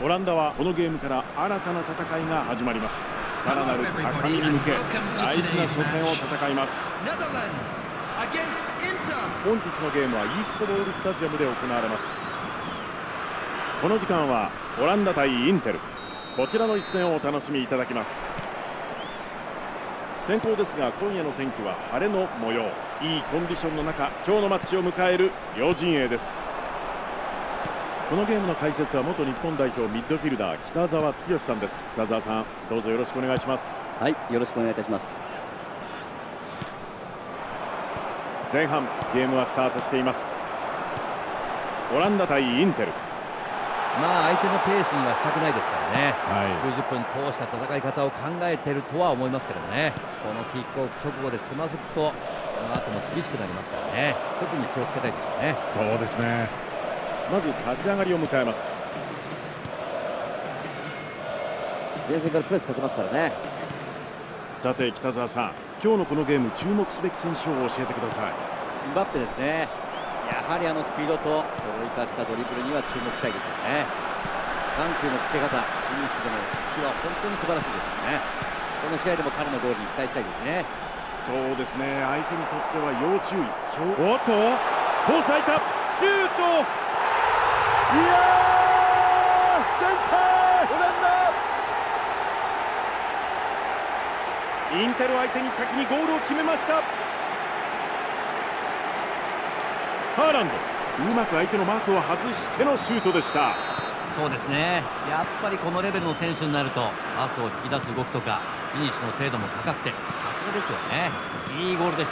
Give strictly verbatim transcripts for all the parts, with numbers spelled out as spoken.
オランダはこのゲームから新たな戦いが始まります。さらなる高みに向け大事な初戦を戦います。本日のゲームは e フットボールスタジアムで行われます。この時間はオランダ対インテル、こちらの一戦をお楽しみいただきます。天候ですが今夜の天気は晴れの模様。いいコンディションの中今日のマッチを迎える両陣営です。このゲームの解説は元日本代表ミッドフィルダー北澤剛さんです。北澤さん、どうぞよろしくお願いします。 はい、よろしくお願いいたします。 前半ゲームはスタートしています。オランダ対インテル。 まあ相手のペースにはしたくないですからね、 はい、 きゅうじゅっぷん通した戦い方を考えているとは思いますけどね。このキックオフ直後でつまずくとこの後も厳しくなりますからね、特に気をつけたいですよね。 そうですね。まず立ち上がりを迎えます。 前線からプレスかけますからね。 さて北澤さん、今日のこのゲーム注目すべき選手を教えてください。 エムバッペですね。やはりあのスピードとそれを生かしたドリブルには注目したいですよね。緩急のつけ方、フィニッシュでの隙は本当に素晴らしいですよね。この試合でも彼のゴールに期待したいですね。 そうですね、相手にとっては要注意。おっとコース空いた、シュート、いやー先制オランダ。インテル相手に先にゴールを決めました。ハーランド、うまく相手のマークを外してのシュートでした。 そうですね、やっぱりこのレベルの選手になるとパスを引き出す動きとかフィニッシュの精度も高くてさすがですよね。いいゴールでした。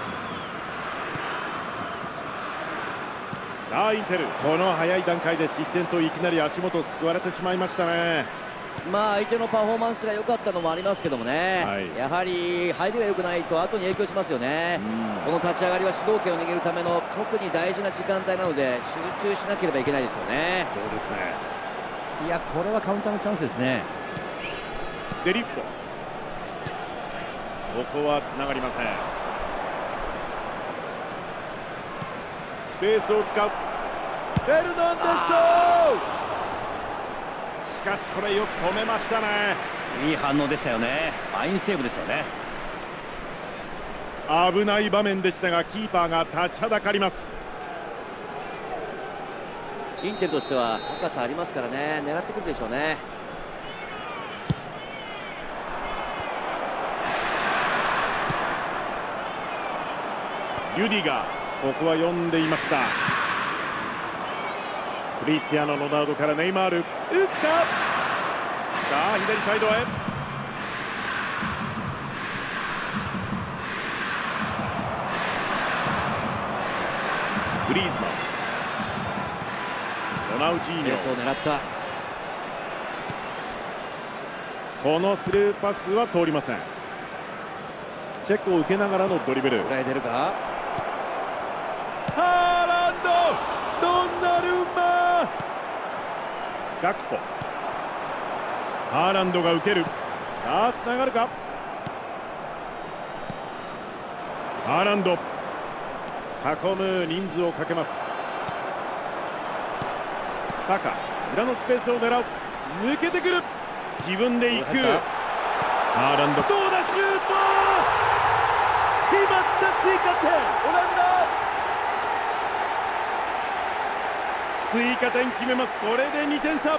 さあインテル、この早い段階で失点といきなり足元を救われてしまいましたね。 まあ相手のパフォーマンスが良かったのもありますけどもね、はい、やはり入りが良くないと後に影響しますよね。この立ち上がりは主導権を握るための特に大事な時間帯なので集中しなければいけないですよね。 そうですね。 いや、これはカウンターのチャンスですね。 デリフト、ここはつながりません。スペースを使うフェルナンデス。しかしこれよく止めましたね。 いい反応でしたよね。ファインセーブですよね。 危ない場面でしたがキーパーが立ちはだかります。 インテルとしては高さありますからね、狙ってくるでしょうね。 リュディガー、ここは読んでいました。クリスティアーノ・ロナウドからネイマール、打つか。さあ左サイドへ。グリーズマン、ロナウジーニョ、 スペースを狙った。 このスルーパスは通りません。チェックを受けながらのドリブル。 裏へ出るか。 ハーランド、ドンナルマ、ガクポ、ハーランドが受ける。さあつながるか。ハーランド、囲む人数をかけます。サカ、裏のスペースを狙う、抜けてくる、自分で行く。ハーランド、どうだ、シュート決まった。追加点オランダ、追加点決めます。これでにてんさ。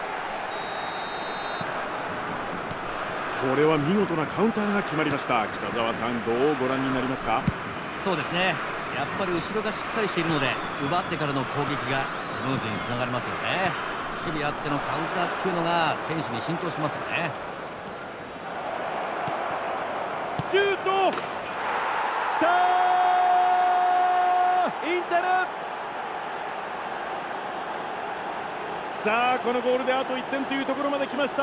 これは見事なカウンターが決まりました。北澤さん、どうご覧になりますか。 そうですね、やっぱり後ろがしっかりしているので奪ってからの攻撃がスムーズにつながりますよね。守備あってのカウンターっていうのが選手に浸透しますよね。 シュートきたー、インテル。さあこのゴールであといってんというところまで来ました。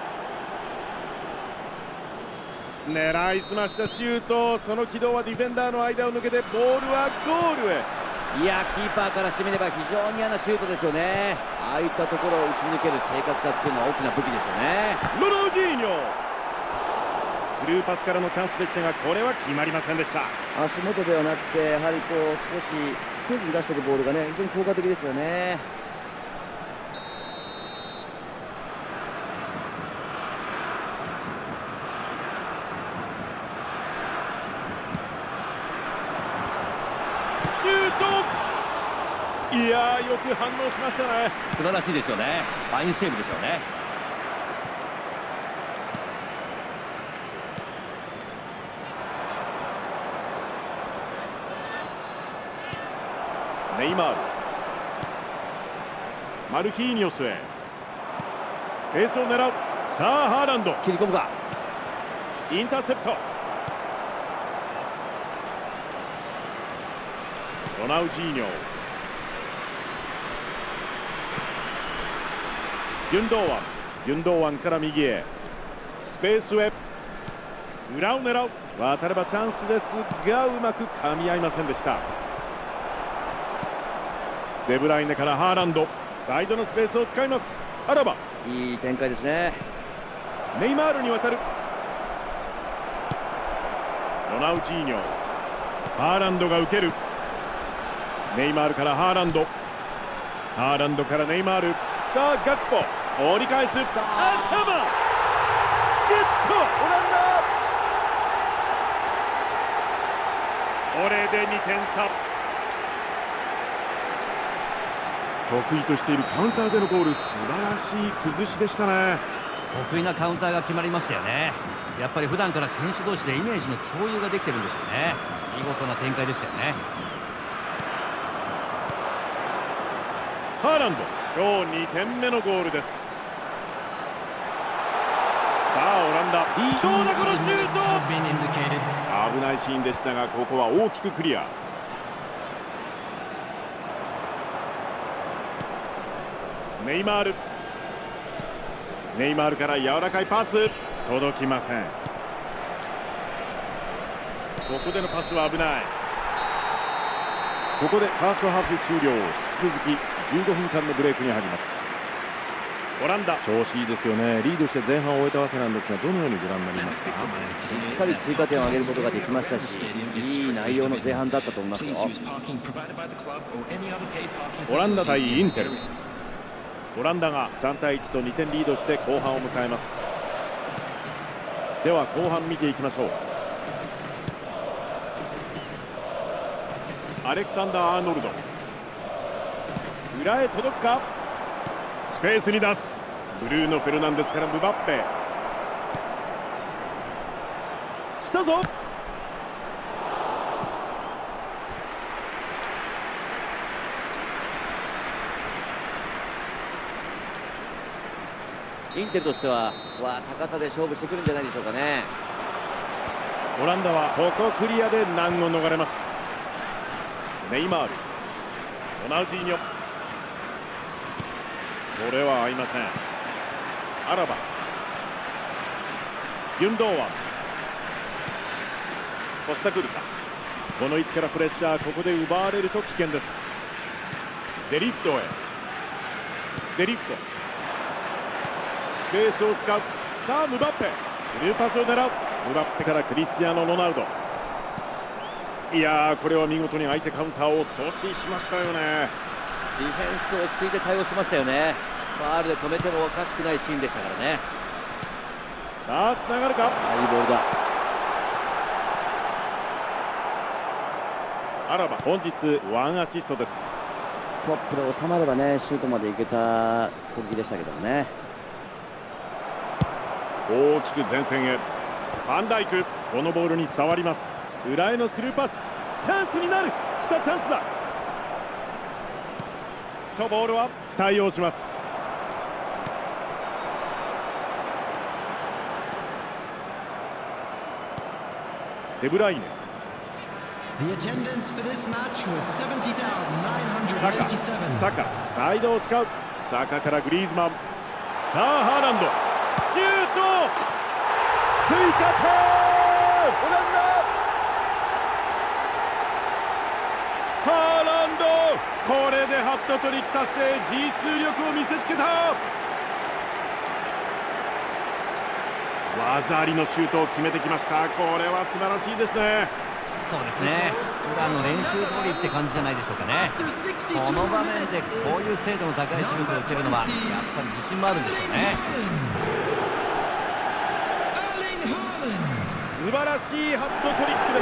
狙いすましたシュート、その軌道はディフェンダーの間を抜けてボールはゴールへ。 いや、キーパーからしてみれば非常に嫌なシュートですよね。ああいったところを打ち抜ける正確さっていうのは大きな武器ですよね。 ロナウジーニョ、スルーパスからのチャンスでしたがこれは決まりませんでした。 足元ではなくてやはりこう少しスペースに出していくボールがね非常に効果的ですよね。 いやー、よく反応しましたね。 素晴らしいですよね。ファインセーブですよね。 ネイマール、マルキーニョスへスペースを狙う。さあハーランド、 切り込むか。 インターセプト。ロナウジーニョ、ギュンドーワン、ギュンドーワンから右へスペースへ、裏を狙う。渡ればチャンスですがうまく噛み合いませんでした。デブライネからハーランド、サイドのスペースを使います。あらばいい展開ですね。 ネイマールに渡る。ロナウジーニョ、ハーランドが受ける。ネイマールからハーランド、ハーランドからネイマール。さあガクポ、折り返す。頭、グッとオランこれでにてん差。得意としているカウンターでのゴール、素晴らしい崩しでしたね。 得意なカウンターが決まりましたよね。やっぱり普段から選手同士でイメージの共有ができてるんでしょうね。見事な展開でしたよね。 ハーランド、今日にてんめのゴールです。さあオランダ、どうだこのシュート。危ないシーンでしたがここは大きくクリア。ネイマール、ネイマールから柔らかいパス、届きません。ここでのパスは危ない。ここでファーストハーフ終了。引き続きじゅうごふんかんのブレイクに入ります。オランダ調子いいですよね。リードして前半を終えたわけなんですが、どのようにご覧になりますか。 しっかり追加点を挙げることができましたし、いい内容の前半だったと思いますよ。 オランダ対インテル、オランダがさんたいいちとにてんリードして後半を迎えます。では後半見ていきましょう。アレクサンダー・アーノルド、裏へ届くか。スペースに出す。ブルーノ・フェルナンデスからムバッペ、来たぞ。 インテルとしてはわ高さで勝負してくるんじゃないでしょうかね。 オランダはここクリアで難を逃れます。ネイマール、ロナウジーニョ、これは合いません。アラバ、ギュンドーワン、コスタクルタ、この位置からプレッシャー、ここで奪われると危険です。デリフトへ、デリフト、スペースを使う。さあムバッペ、スルーパスを狙う。ムバッペからクリスティアーノ・ロナウド。いやー、これは見事に相手カウンターを阻止しましたよね。 ディフェンスを落ち着いて対応しましたよね。ファールで止めてもおかしくないシーンでしたからね。 さあつながるか。 いいボールだ。 アラバ、本日ワンアシストです。 トップで収まればね、シュートまでいけた攻撃でしたけどもね。 大きく前線へ、ファンダイク、このボールに触ります。裏へのスルーパス、チャンスになる。来たチャンスだとボールは対応します。デブライネ、サカ、サカ、サイドを使う。サカからグリーズマン。さあハーランド、シュート、追加点。 オランダ、 ハーランド、これでハットトリック達成。 ジーツー 力を見せつけた。技ありのシュートを決めてきました。これは素晴らしいですね。 そうですね、普段の練習通りって感じじゃないでしょうかね。この場面でこういう精度の高いシュートを打てるのはやっぱり自信もあるんでしょうね。 素晴らしいハットトリックです。ハーランド、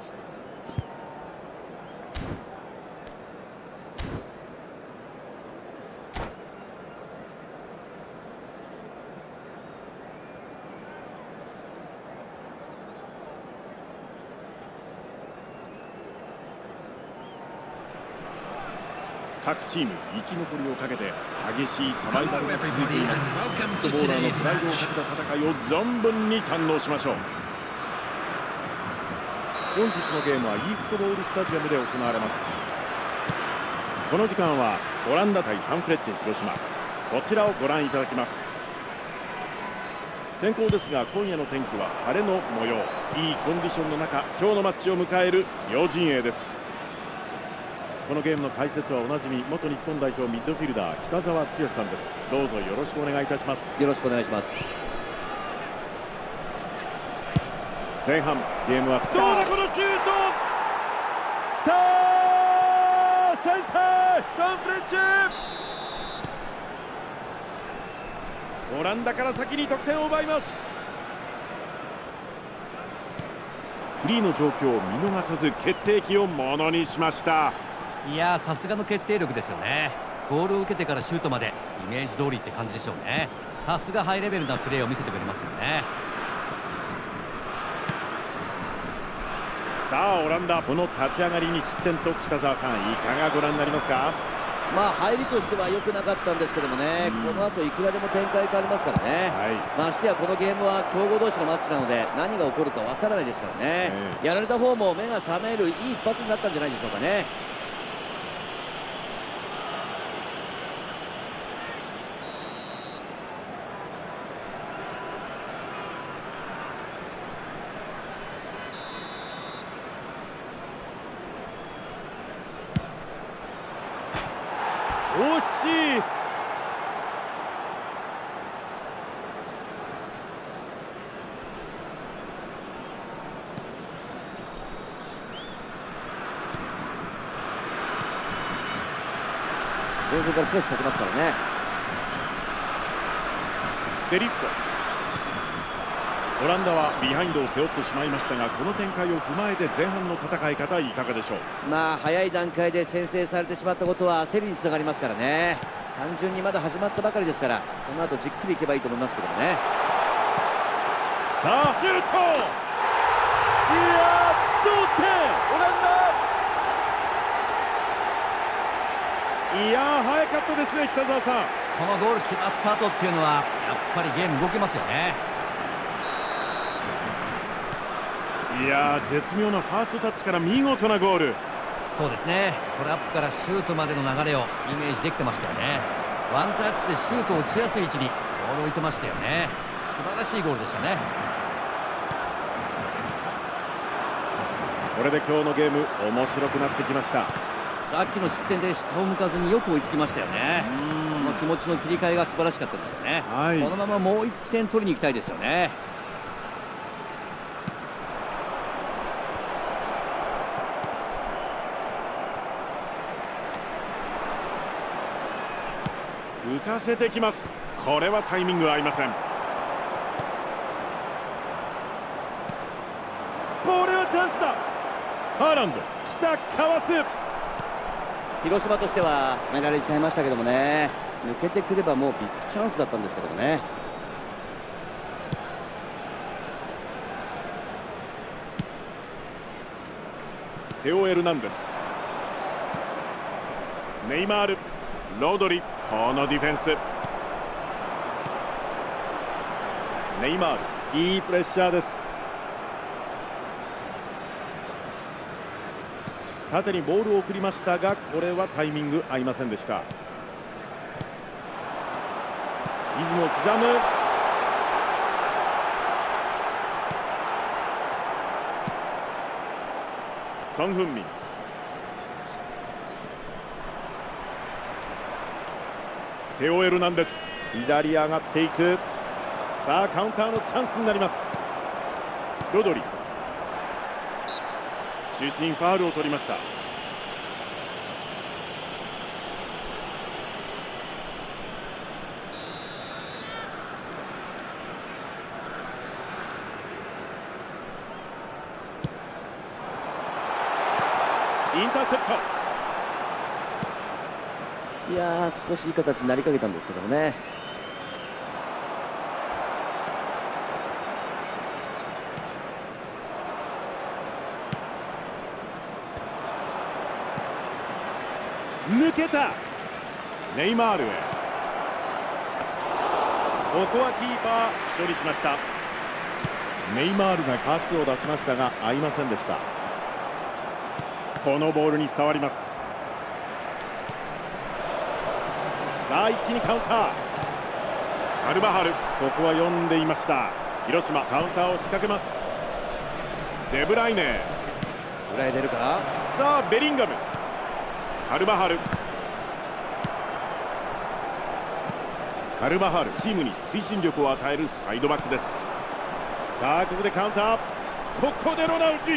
各チーム生き残りをかけて激しいサバイバルが続いています。フットボーラーのプライドをかけた戦いを存分に堪能しましょう。本日のゲームは e フットボールスタジアムで行われます。この時間はオランダ対サンフレッチェ広島、こちらをご覧いただきます。天候ですが今夜の天気は晴れの模様。いいコンディションの中今日のマッチを迎える両陣営です。このゲームの解説はおなじみ元日本代表ミッドフィルダー北澤剛さんです。どうぞよろしくお願いいたします。 よろしくお願いします。 前半ゲームはスタート。どうだこのシュート。きたー、先制サンフレッチェ。オランダから先に得点を奪います。フリーの状況を見逃さず決定機をものにしました。 いやー、さすがの決定力ですよね。ボールを受けてからシュートまでイメージ通りって感じでしょうね。さすがハイレベルなプレーを見せてくれますよね。 さあオランダ、この立ち上がりに失点と北澤さんいかがご覧になりますか？ まあ入りとしては良くなかったんですけどもね、この後いくらでも展開変わりますからね、はい、ましてやこのゲームは強豪同士のマッチなので何が起こるかわからないですからね、えー、やられた方も目が覚めるいい一発になったんじゃないでしょうかね。 惜しい。 前線からプレスかけますからね。 デリフト。オランダはビハインドを背負ってしまいましたが、この展開を踏まえて前半の戦い方いかがでしょう。 まあ早い段階で先制されてしまったことは焦りにつながりますからね。単純にまだ始まったばかりですから、この後じっくりいけばいいと思いますけどもね。 さあシュート。いや同点オランダ。いや早かったですね北澤さん。 このゴール決まった後っていうのはやっぱりゲーム動けますよね。 いやー絶妙なファーストタッチから見事なゴール。 そうですね、トラップからシュートまでの流れをイメージできてましたよね。ワンタッチでシュートを打ちやすい位置にボールを置いてましたよね。素晴らしいゴールでしたね。 これで今日のゲーム面白くなってきました。 さっきの失点で下を向かずによく追いつきましたよね。この気持ちの切り替えが素晴らしかったですよね、はい、このままもういってん取りに行きたいですよね。 浮かせてきます。これはタイミング合いません。これはチャンスだ。ハーランド来た、かわす。 広島としては止められちゃいましたけどもね、抜けてくればもうビッグチャンスだったんですけどもね。 テオ・エルナンデス、ネイマール、ロドリ、このディフェンス。ネイマール、いいプレッシャーです。縦にボールを送りましたが、これはタイミング合いませんでした。リズムを刻む。ソン・フンミン、テオ・エルナンデス、左上がっていく。さあカウンターのチャンスになります。ロドリ、主審ファウルを取りました。 インターセプト。 いやー、少しいい形になりかけたんですけどもね。 抜けた。ネイマールへ。ここはキーパー処理しました。ネイマールがパスを出しましたが合いませんでした。このボールに触ります。さあ一気にカウンター。カルバハル、ここは読んでいました。広島カウンターを仕掛けます。デブライネ。 裏へ出るか。 さあベリンガム。カルバハル。カルバハル、チームに推進力を与えるサイドバックです。さあここでカウンター。ここでロナウジ。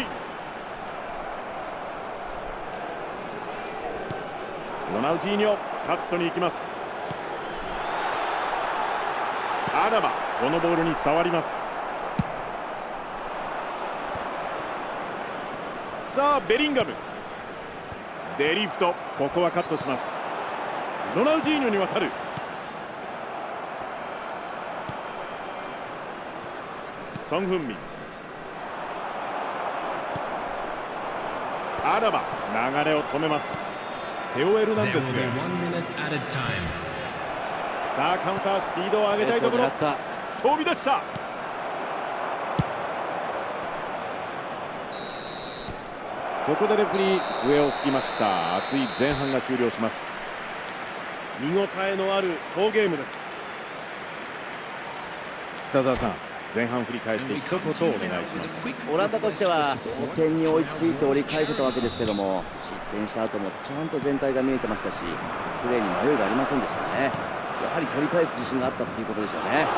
ロナウジーニョ、カットに行きます。アラバ、このボールに触ります。さあベリンガム。デリフト、ここはカットします。ロナウジーニョに渡る。ソン・フンミン。アラバ、流れを止めます。テオ・エルナンデスが。さあカウンター、スピードを上げたいところ。飛び出した。ここでレフリー笛を吹きました。熱い前半が終了します。見応えのある好ゲームです。北澤さん、前半振り返って一言お願いします。 オランダとしてはごてんに追いついて折り返せたわけですけども、失点した後もちゃんと全体が見えてましたし、プレーに迷いがありませんでしたね。やはり取り返す自信があったっていうことでしょうね。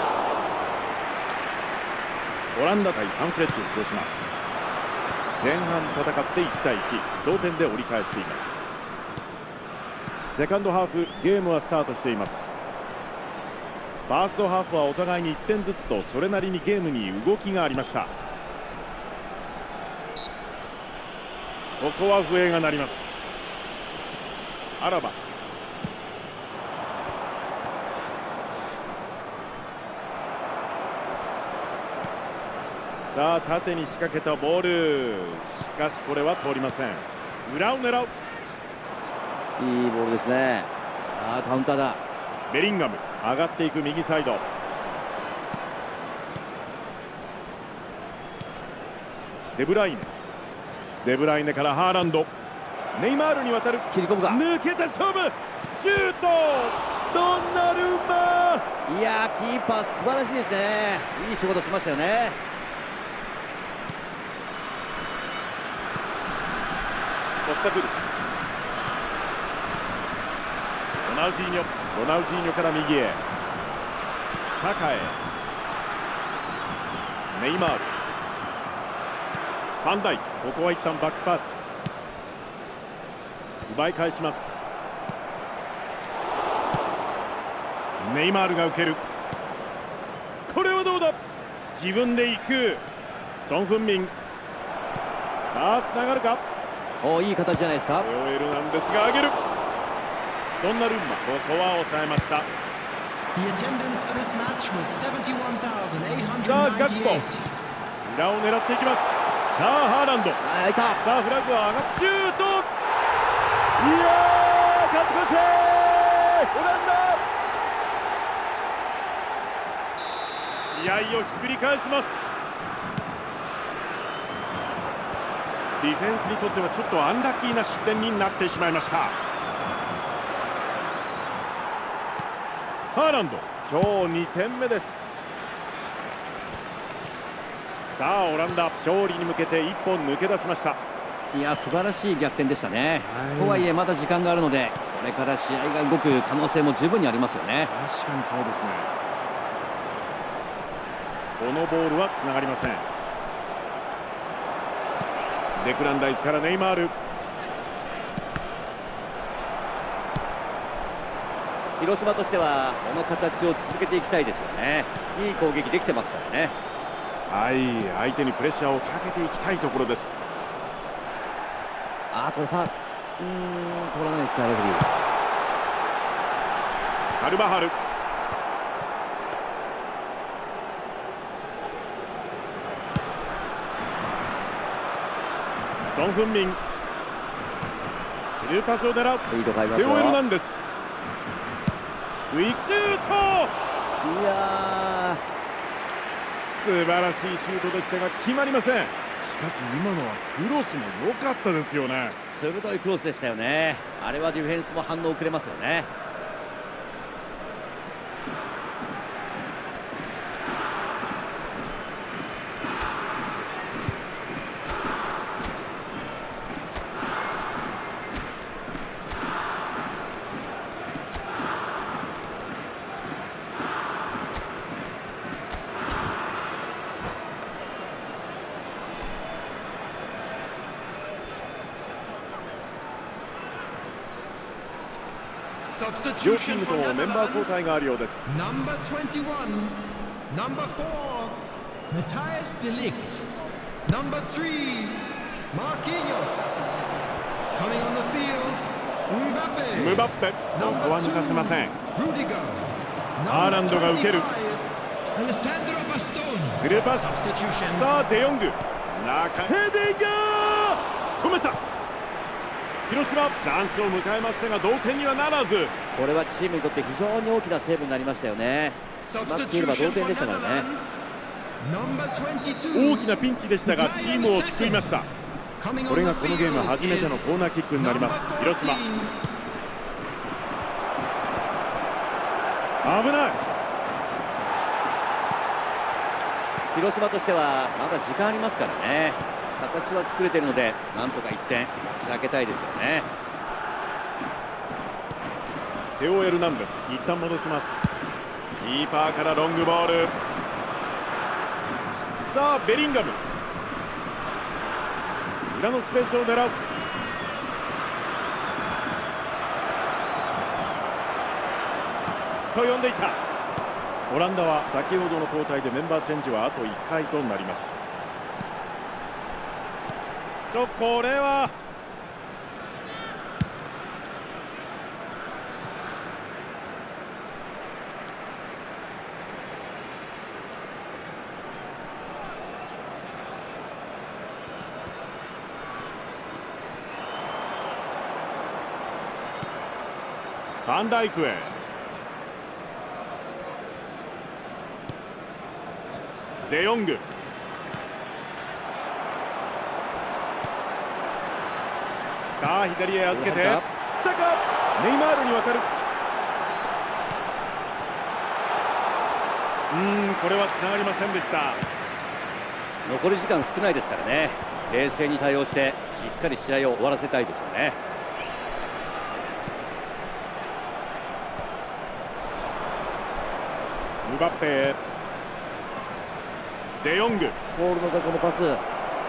オランダ対サンフレッチェ広島、前半戦っていちたいいち、同点で折り返しています。セカンドハーフ、ゲームはスタートしています。ファーストハーフはお互いにいってんずつと、それなりにゲームに動きがありました。ここは笛が鳴ります。アラバ。さあ縦に仕掛けたボール、しかしこれは通りません。裏を狙う。 いいボールですね。さあカウンターだ。 ベリンガム、上がっていく右サイド。デブライネ。デブライネからハーランド。ネイマールに渡る。 切り込むか。 抜けて勝負。シュート。ドンナルンマ。 いやー、キーパー素晴らしいですね。いい仕事しましたよね。 コスタクルタ。ロナウジーニョ。ロナウジーニョから右へ。サカへ。ネイマール。ファンダイク、ここは一旦バックパス。奪い返します。ネイマールが受ける。これはどうだ。自分で行く。ソン・フンミン。さあつながるか。 お、いい形じゃないですか。 テオ・エルナンデスが上げる。ドンナルンマ、ここは抑えました。さあガクポ、裏を狙っていきます。さあハーランド。さあフラグは上がってシュート。いやー、勝ち越しオランダ。試合をひっくり返します。ディフェンスにとってはちょっとアンラッキーな失点になってしまいました。ハーランド、今日にてんめです。さあオランダ、勝利に向けていっぽん抜け出しました。 いや、素晴らしい逆転でしたね。とはいえまだ時間があるので、これから試合が動く可能性も十分にありますよね。 確かにそうですね。このボールはつながりません。デクランライスからネイマール。 広島としてはこの形を続けていきたいですよね。いい攻撃できてますからね。 はい、相手にプレッシャーをかけていきたいところです。 あー、これファウル、うーん、取らないですか、レフェリー。 カルバハル、ソン・フンミン、スルーパスを狙う。 いいとこありますよ。 テオ・エルナンデス、低いシュート。 いや素晴らしいシュートでしたが決まりません。しかし今のはクロスも良かったですよね。 鋭いクロスでしたよね。あれはディフェンスも反応遅れますよね。 両チームともメンバー交代があるようです。 ナンバーにじゅういち、ナンバーよん、Matthijs de Ligt、ナンバーさん、Marquinhos、Coming on the field、 ムバッペ、ここは抜かせません。アーランドが受ける。スルーパス、さあデヨング、中ヘディング、止めた。広島、チャンスを迎えましたが同点にはならず。 これはチームにとって非常に大きなセーブになりましたよね。決まっていれば同点でしたからね。 大きなピンチでしたがチームを救いました。これがこのゲーム初めてのコーナーキックになります。広島、危ない。 広島としてはまだ時間ありますからね。形は作れているのでなんとかいってん仕掛けたいですよね。 テオ・エルナンデス、一旦戻します。キーパーからロングボール。さあベリンガム、裏のスペースを狙う。と呼んでいた。オランダは先ほどの交代でメンバーチェンジはあといっかいとなります。とこれはファンダイクへ。デヨング、さあ左へ預けて、来たか、ネイマールに渡る。うーん、これはつながりませんでした。 残り時間少ないですからね。冷静に対応してしっかり試合を終わらせたいですよね。 ムバッペへ、デヨング、 ポールのこのパス、 こ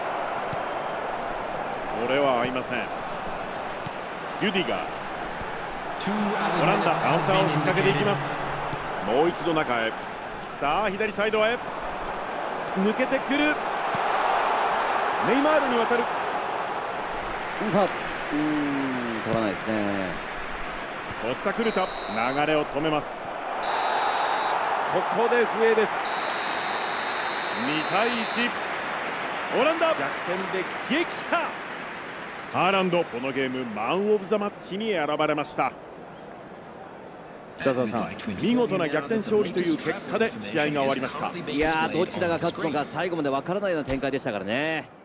れは合いません。リュディガー、オランダカウンターを仕掛けていきます。もう一度中へ、さあ左サイドへ抜けてくる。ネイマールに渡る。 うわ、うーん、取らないですね。 コスタクルタ、流れを止めます。ここで笛です。にたいいち、オランダ逆転で撃破。ハーランド、このゲームマン・オブ・ザ・マッチに選ばれました。北澤さん、見事な逆転勝利という結果で試合が終わりました。 いやー、どちらが勝つのか最後までわからないような展開でしたからね。